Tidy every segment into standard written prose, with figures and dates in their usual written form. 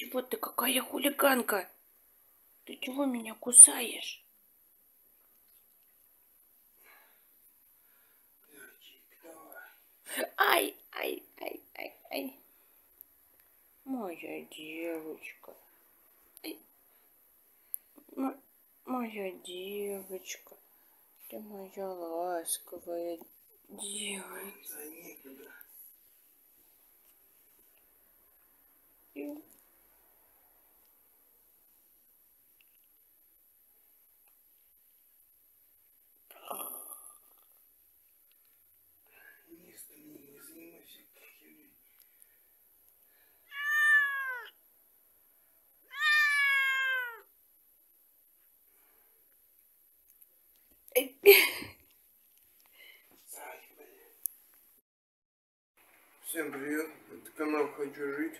Чего ты, какая хулиганка? Ты чего меня кусаешь? Ай, ай, ай, ай, ай. Моя девочка. Ай. Моя девочка. Ты моя ласковая девочка. Всем привет, это канал Хочу Жить.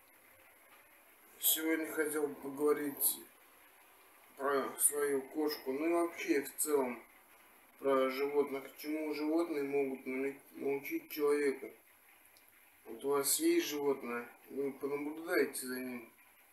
Сегодня хотел поговорить про свою кошку, ну и вообще в целом про животных. Чему животные могут научить человека. Вот у вас есть животное, вы понаблюдаете за ним.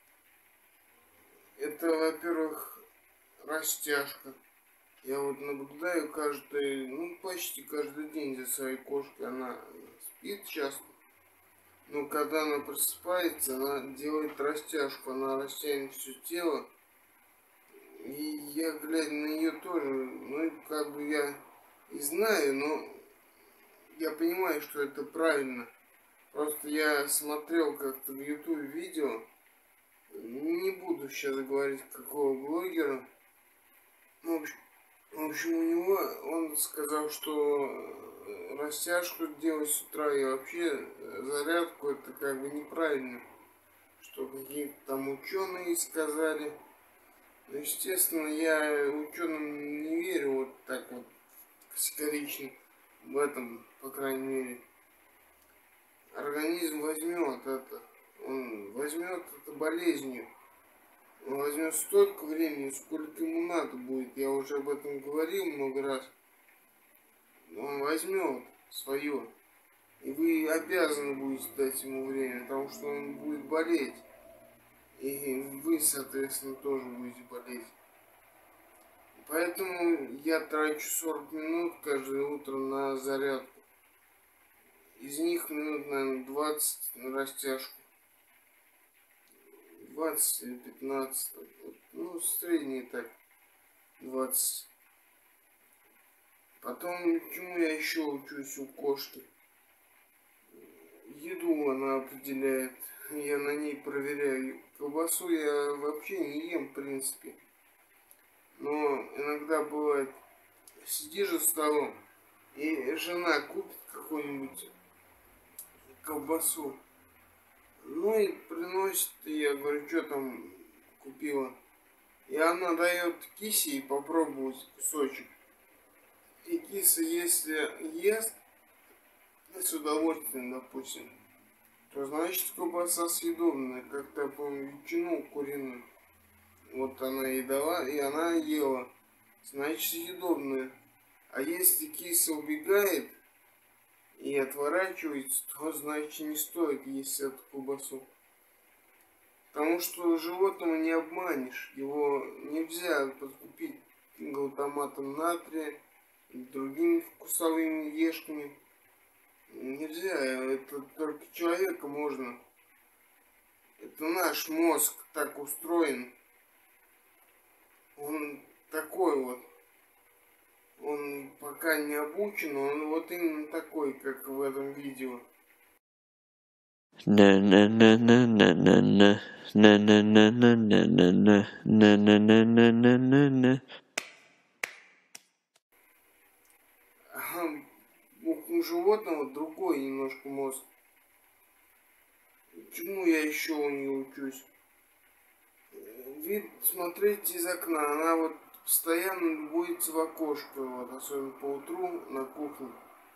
Это, во-первых, растяжка. Я вот наблюдаю почти каждый день за своей кошкой. Она спит часто. Но когда она просыпается, она делает растяжку, она растянет все тело. И я, глядя на нее тоже, я и знаю, но я понимаю, что это правильно. Просто я смотрел как-то в YouTube видео, не буду сейчас говорить какого блогера. В общем, у него, он сказал, что растяжку делать с утра и вообще зарядку это как бы неправильно, что какие-то там ученые сказали. Но, естественно, я ученым не верю вот так вот категорично в этом, по крайней мере. Организм возьмет это, он возьмет это болезнью. Он возьмет столько времени, сколько ему надо будет. Я уже об этом говорил много раз. Он возьмет свое. И вы обязаны будете дать ему время, потому что он будет болеть. И вы, соответственно, тоже будете болеть. Поэтому я трачу 40 минут каждое утро на зарядку. Из них минут, наверное, 20 на растяжку. 20 или 15. Ну, средние так. 20. Потом, чему я еще учусь у кошки? Еду она определяет. Я на ней проверяю. Колбасу я вообще не ем, в принципе. Но иногда бывает, сидишь за столом, и жена купит какую-нибудь колбасу. Ну и приносит, и я говорю, что там купила. И она дает кисе попробовать кусочек. И киса, если ест, с удовольствием, допустим, то значит колбаса съедобная. Как-то, я помню, ветчину куриную. Вот она ей дала, и она ела. Значит, съедобная. А если киса убегает и отворачивается, то значит не стоит есть эту колбасу. Потому что животного не обманешь. Его нельзя подкупить глутаматом натрия и другими вкусовыми ешками. Нельзя, это только человека можно. Это наш мозг так устроен. Он такой вот. Он пока не обучен, он вот именно такой, как в этом видео. У животного другой немножко мозг. Чему я еще у нее учусь? Вид смотреть из окна. Она вот постоянно любуется в окошко, вот, особенно по утру на кухне.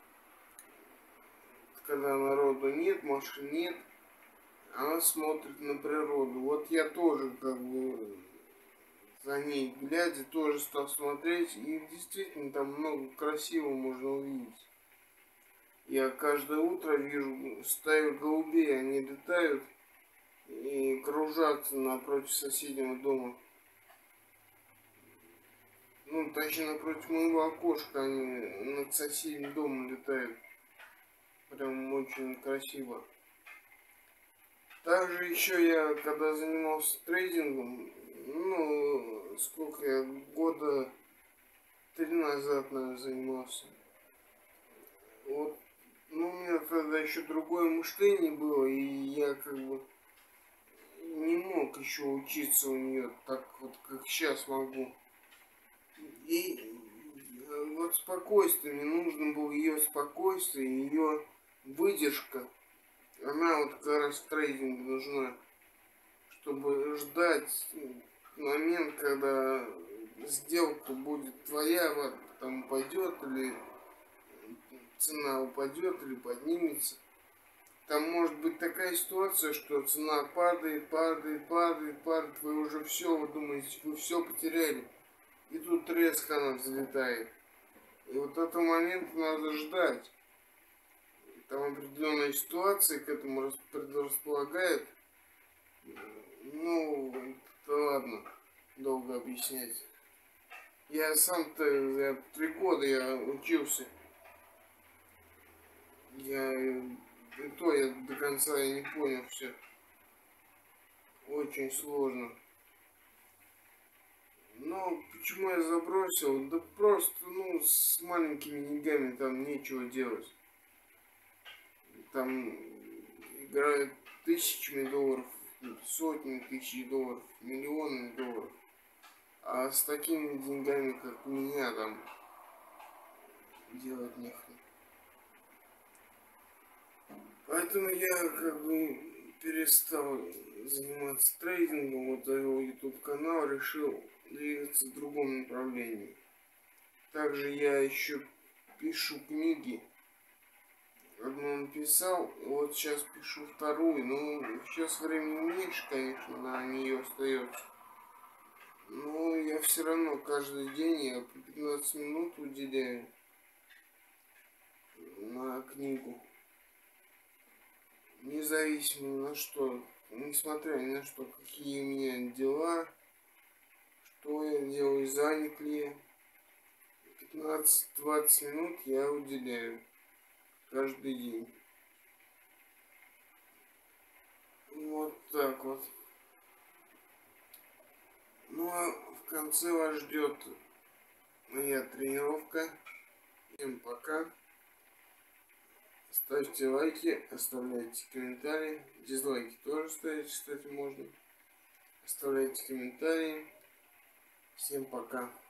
Когда народу нет, машин нет, она смотрит на природу. Вот я тоже как бы за ней глядя тоже стал смотреть, и действительно там много красивого можно увидеть. Я каждое утро вижу стаю голубей, они летают и кружатся напротив соседнего дома. Ну, точнее, напротив моего окошка они над соседним домом летают. Прям очень красиво. Также еще я, когда занимался трейдингом, ну, сколько я, года 3 назад, наверное, занимался. Вот, ну, у меня тогда еще другое мышление было, и я как бы не мог еще учиться у нее так вот, как сейчас могу. И вот спокойствие, мне нужно было ее спокойствие, ее выдержка. Она вот как раз в трейдинге нужна, чтобы ждать момент, когда сделка будет твоя, вот, там упадет или цена упадет или поднимется. Там может быть такая ситуация, что цена падает, падает, падает, падает, вы уже все, вы думаете, вы все потеряли. И тут резко она взлетает. И вот этого момента надо ждать. Там определенные ситуации к этому предрасполагают. Ну, да ладно, долго объяснять. Я сам-то, 3 года я учился. Я до конца я не понял все. Очень сложно. Но почему я забросил? Да просто, ну, с маленькими деньгами там нечего делать. Там играют тысячами долларов, сотни тысяч долларов, миллионами долларов. А с такими деньгами, как у меня, там делать нехрен. Поэтому я как бы перестал заниматься трейдингом, вот его YouTube канал, решил двигаться в другом направлении. Также я еще пишу книги. Одну написал, вот сейчас пишу вторую. Ну, сейчас времени меньше, конечно, на нее остается. Но я все равно каждый день я по 15 минут уделяю на книгу. Независимо ни на что, несмотря ни на что, какие у меня дела, что я делаю, занят ли я. 15-20 минут я уделяю каждый день. Вот так вот. Ну а в конце вас ждет моя тренировка. Всем пока. Ставьте лайки, оставляйте комментарии. Дизлайки тоже ставить, кстати, можно. Оставляйте комментарии. Всем пока.